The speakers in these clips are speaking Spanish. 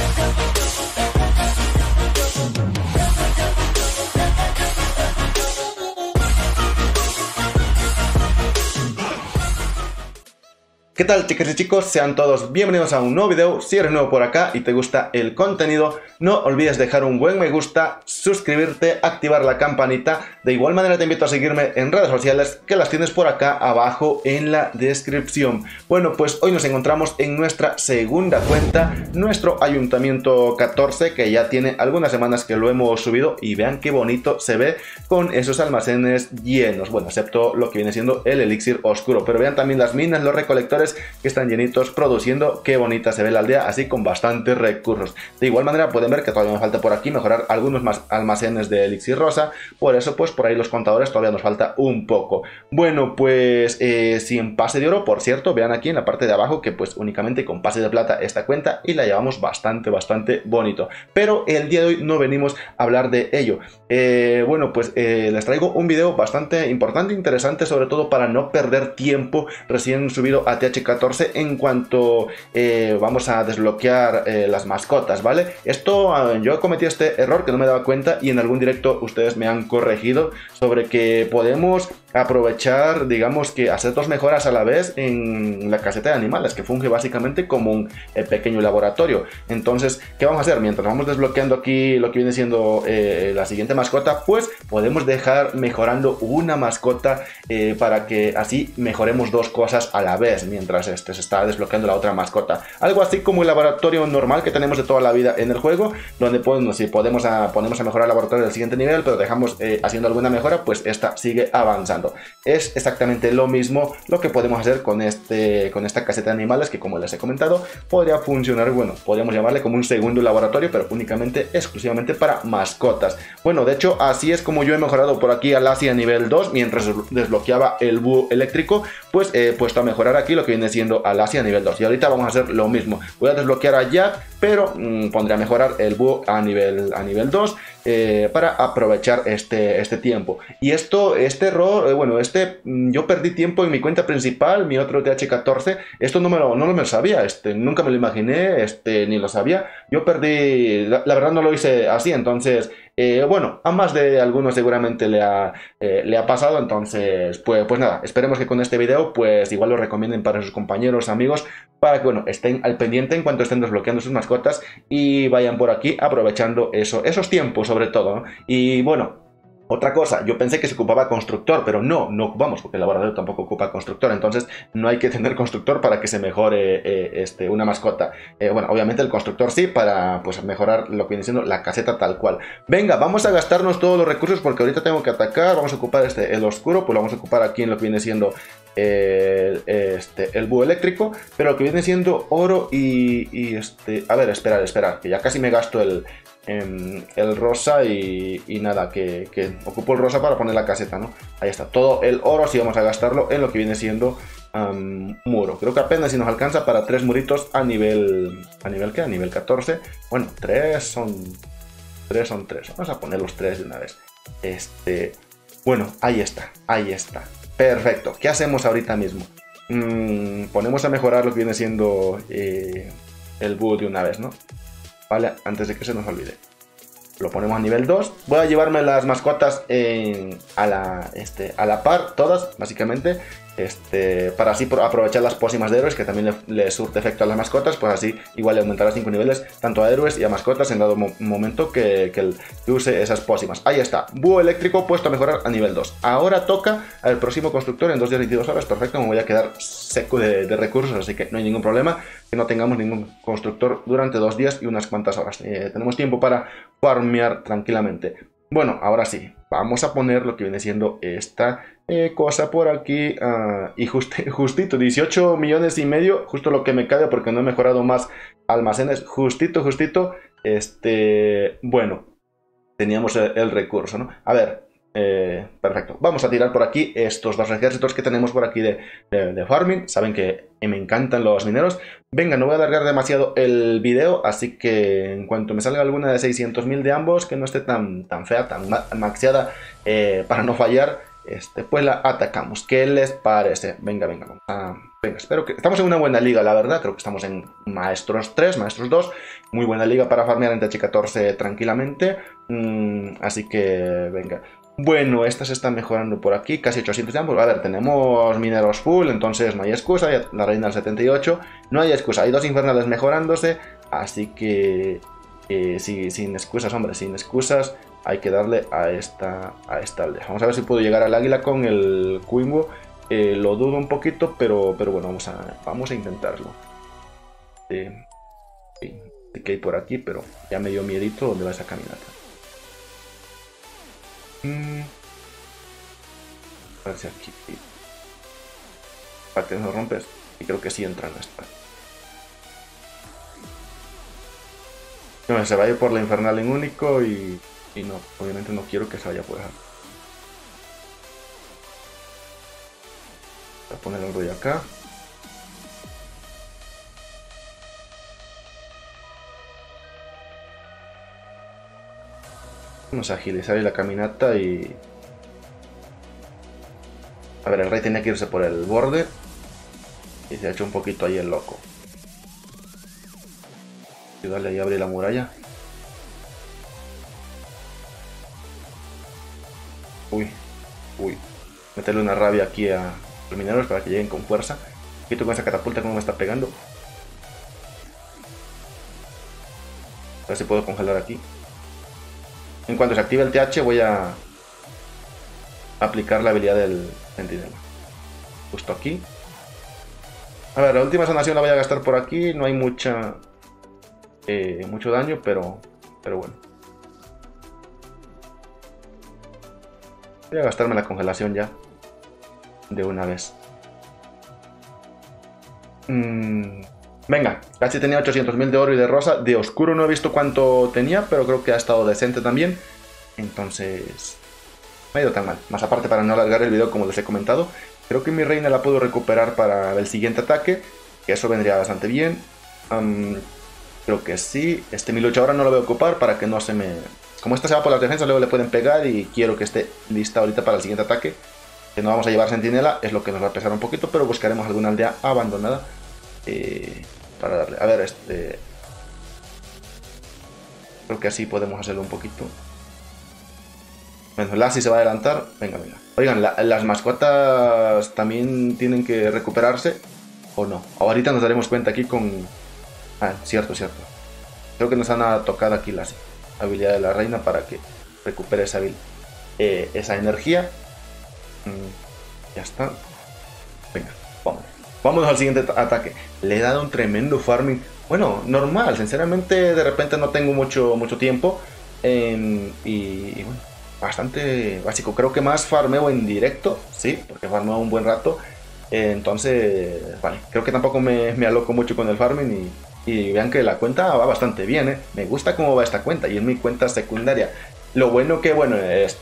¿Qué tal, chicas y chicos? Sean todos bienvenidos a un nuevo video. Si eres nuevo por acá y te gusta el contenido, no olvides dejar un buen me gusta, suscribirte, activar la campanita. De igual manera te invito a seguirme en redes sociales, que las tienes por acá abajo en la descripción. Bueno, pues hoy nos encontramos en nuestra segunda cuenta, nuestro Ayuntamiento 14, que ya tiene algunas semanas que lo hemos subido, y vean qué bonito se ve con esos almacenes llenos. Bueno, excepto lo que viene siendo el elixir oscuro, pero vean también las minas, los recolectores que están llenitos produciendo. Qué bonita se ve la aldea, así con bastantes recursos. De igual manera pueden ver que todavía me falta por aquí mejorar algunos más almacenes de elixir rosa, por eso pues por ahí los contadores todavía nos falta un poco. Bueno, pues sin pase de oro, por cierto, vean aquí en la parte de abajo que pues únicamente con pase de plata esta cuenta, y la llevamos bastante bonito. Pero el día de hoy no venimos a hablar de ello. Bueno, pues les traigo un video bastante importante, interesante, sobre todo para no perder tiempo recién subido a TH14 en cuanto vamos a desbloquear las mascotas, ¿vale? Esto, yo cometí este error que no me daba cuenta, y en algún directo ustedes me han corregido sobre que podemos aprovechar, digamos que hacer dos mejoras a la vez en la caseta de animales, que funge básicamente como un pequeño laboratorio. Entonces, ¿qué vamos a hacer? Mientras vamos desbloqueando aquí lo que viene siendo la siguiente mascota, pues podemos dejar mejorando una mascota para que así mejoremos dos cosas a la vez mientras se está desbloqueando la otra mascota. Algo así como el laboratorio normal que tenemos de toda la vida en el juego, donde podemos ponemos a mejorar el laboratorio del siguiente nivel, pero dejamos haciendo alguna mejora, pues esta sigue avanzando. Es exactamente lo mismo lo que podemos hacer con esta caseta de animales, que como les he comentado, podría funcionar, bueno, podríamos llamarle como un segundo laboratorio, pero únicamente, exclusivamente para mascotas. Bueno, de hecho, así es como yo he mejorado por aquí a Lassie a nivel 2, mientras desbloqueaba el búho eléctrico, pues he puesto a mejorar aquí lo que viene siendo a Lassie a nivel 2. Y ahorita vamos a hacer lo mismo. Voy a desbloquear a Jack, pero pondré a mejorar el búho a nivel 2 para aprovechar este tiempo. Y este error, bueno, yo perdí tiempo en mi cuenta principal, mi otro TH14. Esto no me lo sabía, nunca me lo imaginé, ni lo sabía. Yo perdí, la verdad no lo hice así, entonces... bueno, a más de algunos seguramente le ha pasado, entonces pues nada, esperemos que con este video pues igual lo recomienden para sus compañeros, amigos, para que bueno, estén al pendiente en cuanto estén desbloqueando sus mascotas y vayan por aquí aprovechando esos tiempos sobre todo, ¿no? Y bueno, otra cosa, yo pensé que se ocupaba constructor, pero no ocupamos, porque el laboratorio tampoco ocupa constructor, entonces no hay que tener constructor para que se mejore una mascota. Bueno, obviamente el constructor sí, para pues mejorar lo que viene siendo la caseta tal cual. Venga, vamos a gastarnos todos los recursos porque ahorita tengo que atacar. Vamos a ocupar el oscuro, pues lo vamos a ocupar aquí en lo que viene siendo el búho eléctrico, pero lo que viene siendo oro y a ver, esperar, que ya casi me gasto el rosa y nada, que ocupo el rosa para poner la caseta, ¿no? Ahí está, todo el oro sí vamos a gastarlo en lo que viene siendo muro. Creo que apenas si nos alcanza para 3 muritos a nivel ¿qué? A nivel 14. Bueno, 3 son 3. Vamos a poner los 3 de una vez. Bueno, ahí está. Perfecto. ¿Qué hacemos ahorita mismo? Ponemos a mejorar lo que viene siendo el búho de una vez, ¿no? Vale, antes de que se nos olvide. Lo ponemos a nivel 2. Voy a llevarme las mascotas a la par, todas, básicamente. Para así aprovechar las pócimas de héroes, que también le surte efecto a las mascotas, pues así igual le aumentará 5 niveles tanto a héroes y a mascotas en dado momento que use esas pócimas. Ahí está, búho eléctrico puesto a mejorar a nivel 2. Ahora toca al próximo constructor en 2 días y 22 horas. Perfecto, me voy a quedar seco de recursos, así que no hay ningún problema que no tengamos ningún constructor durante 2 días y unas cuantas horas. Tenemos tiempo para farmear tranquilamente. Bueno, ahora sí, vamos a poner lo que viene siendo esta cosa por aquí, y justito, 18 millones y medio, justo lo que me cabe porque no he mejorado más almacenes, justito, bueno, teníamos el recurso, ¿no? A ver, perfecto, vamos a tirar por aquí estos 2 ejércitos que tenemos por aquí de farming. Saben que me encantan los mineros. Venga, no voy a alargar demasiado el video, así que en cuanto me salga alguna de 600.000 de ambos, que no esté tan fea, tan maxeada, para no fallar, pues la atacamos. ¿Qué les parece? Venga, venga, espero que... Estamos en una buena liga, la verdad. Creo que estamos en Maestros 3, Maestros 2. muy buena liga para farmear en TH14 tranquilamente. Así que venga. Bueno, estas están mejorando por aquí, casi 800 de ambos. A ver, tenemos mineros full, entonces no hay excusa. La reina del 78, no hay excusa. Hay dos infernales mejorándose, así que sí, sin excusas, hombre, sin excusas. Hay que darle a esta aldea. Vamos a ver si puedo llegar al águila con el Quimbo. Lo dudo un poquito, pero bueno, vamos a intentarlo. Sí, que hay por aquí, pero ya me dio miedito dónde va esa caminata. A ver si aquí. Para que no rompes. Y creo que sí entran a esta. No, se va a ir por la infernal en único y no, obviamente no quiero que se vaya por dejar. Voy a poner el rollo acá. Vamos a agilizar la caminata y... A ver, el rey tenía que irse por el borde. Y se ha hecho un poquito ahí el loco. Y dale ahí a abrir la muralla. Uy. Meterle una rabia aquí a los mineros para que lleguen con fuerza. Quito con esa catapulta como me está pegando. A ver si puedo congelar aquí. En cuanto se active el TH voy a aplicar la habilidad del centinela. Justo aquí. A ver, la última sanación la voy a gastar por aquí. No hay mucho daño, pero bueno. Voy a gastarme la congelación ya. De una vez. Venga, casi tenía 800.000 de oro y de rosa. De oscuro no he visto cuánto tenía, pero creo que ha estado decente también. Entonces, no ha ido tan mal. Más aparte, para no alargar el video, como les he comentado, creo que mi reina la puedo recuperar para el siguiente ataque, que eso vendría bastante bien. Creo que sí. Mi lucha ahora no lo voy a ocupar para que no se me... Como esta se va por las defensas, luego le pueden pegar y quiero que esté lista ahorita para el siguiente ataque. Que no vamos a llevar centinela, es lo que nos va a pesar un poquito, pero buscaremos alguna aldea abandonada para darle. A ver, creo que así podemos hacerlo un poquito. Bueno, Lassie se va a adelantar. Venga. Oigan, las mascotas también tienen que recuperarse. ¿O no? Ahorita nos daremos cuenta aquí con... Ah, cierto. Creo que nos han tocado aquí Lassie. Habilidad de la reina para que recupere esa energía. Ya está. Venga, vámonos al siguiente ataque. Le he dado un tremendo farming. Bueno, normal, sinceramente de repente no tengo mucho tiempo. Y bueno, bastante básico. Creo que más farmeo en directo, sí, porque farmeo un buen rato. Entonces, vale, creo que tampoco me aloco mucho con el farming y vean que la cuenta va bastante bien, Me gusta cómo va esta cuenta y es mi cuenta secundaria. Lo bueno que bueno,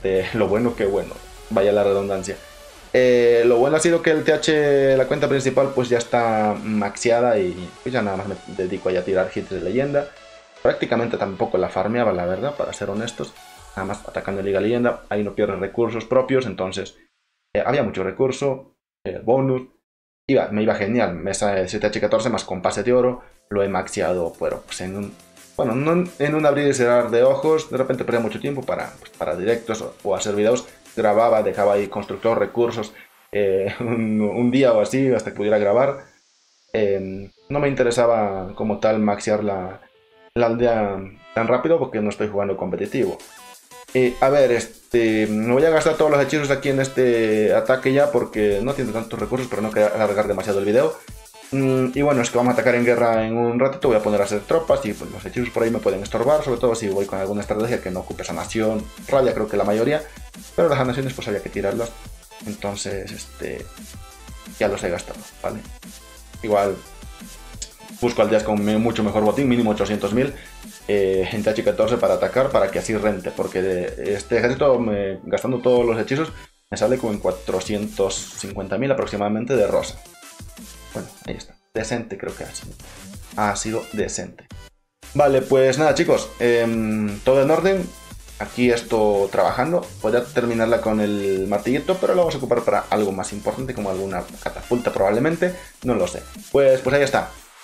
vaya la redundancia. Lo bueno ha sido que el TH, la cuenta principal, pues ya está maxeada y pues ya nada más me dedico a tirar hits de leyenda. Prácticamente tampoco la farmeaba, la verdad, para ser honestos. Nada más atacando en Liga Leyenda, ahí no pierdes recursos propios, entonces había mucho recurso, bonus, me iba genial. Mesa de 7H14 más con pase de oro, lo he maxeado, pero pues no en un abrir y cerrar de ojos. De repente perdía mucho tiempo para directos o hacer videos. Grababa, dejaba ahí constructor, recursos, un día o así hasta que pudiera grabar. No me interesaba como tal maxear la aldea tan rápido porque no estoy jugando competitivo. A ver, me voy a gastar todos los hechizos aquí en este ataque ya porque no tiene tantos recursos, pero no quería alargar demasiado el video. Y bueno, es que vamos a atacar en guerra en un ratito. Voy a poner a hacer tropas y pues, los hechizos por ahí me pueden estorbar, sobre todo si voy con alguna estrategia que no ocupe sanación, rabia, creo que la mayoría, pero las sanaciones pues había que tirarlas. Entonces ya los he gastado, ¿vale? Igual busco aldeas con mucho mejor botín, mínimo 800.000 en TH14 para atacar, para que así rente, porque este ejército, gastando todos los hechizos, me sale como en 450.000 aproximadamente de rosa. Bueno, ahí está. Decente creo que ha sido decente. Vale, pues nada chicos, todo en orden. Aquí esto trabajando. Podría terminarla con el martillito, pero lo vamos a ocupar para algo más importante, como alguna catapulta probablemente. No lo sé. Pues ahí está.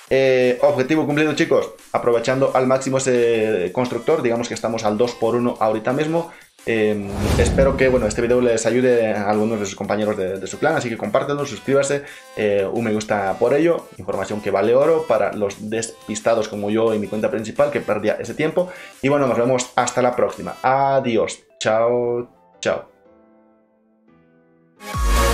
Objetivo cumplido, chicos, aprovechando al máximo ese constructor, digamos que estamos al 2x1 ahorita mismo. Espero que este video les ayude a algunos de sus compañeros de su clan, así que compártanlo, suscríbase, un me gusta por ello, información que vale oro para los despistados como yo en mi cuenta principal que perdía ese tiempo. Y bueno, nos vemos hasta la próxima. Adiós, chao, chao.